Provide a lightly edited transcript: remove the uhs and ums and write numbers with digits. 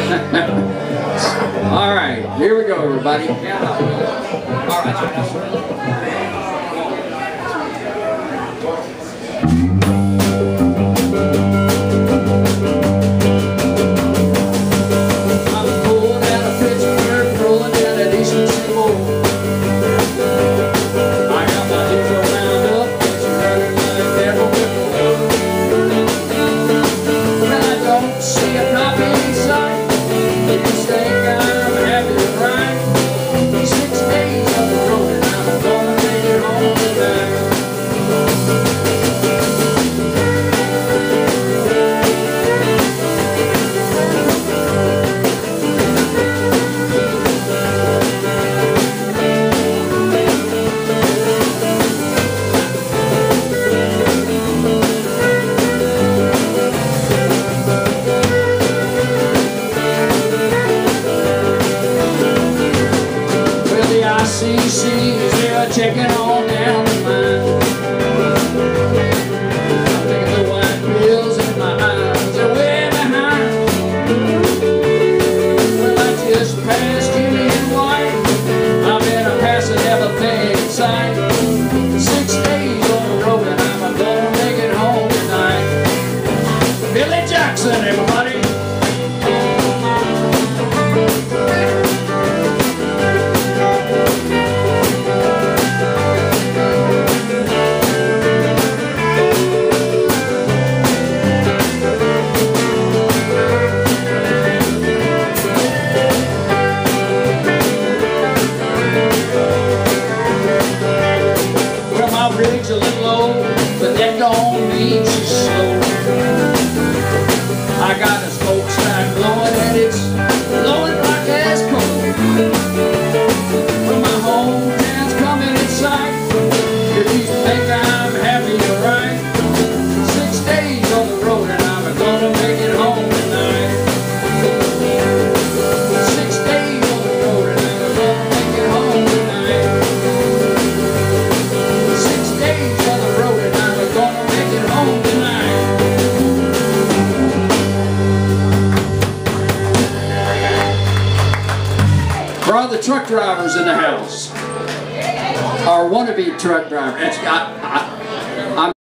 All right, here we go, everybody. All right. Checking on down the line. I'm thinking the white pills in my eyes are way behind. Well, I just passed Union White. I'm in a pass and everything in sight. 6 days on the road and I'm gonna make it home tonight. Billy Jackson, everybody. Rig's a little low, but that don't mean she's slow. I got a smokestack blowing and it's blowing like as cold. When my hometown's coming in sight, if you think I'm happy, you're right. 6 days on the road and I'm gonna make it home tonight. 6 days on the road and I'm gonna make it home tonight. 6 days on the road and I'm gonna make it home tonight. For all the truck drivers in the house, or wannabe truck drivers,